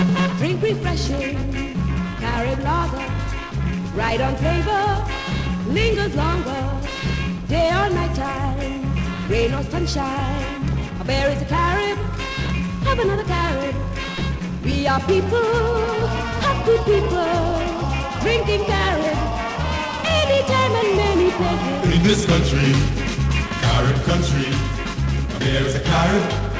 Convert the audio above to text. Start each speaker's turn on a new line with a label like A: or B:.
A: Drink refreshing Carib lager, ride on flavor, lingers longer, day or night time, rain or sunshine. A bear is a Carib, have another Carib. We are people, happy people, drinking Carib, anytime and many places.
B: In this country, Carib country, a bear is a Carib.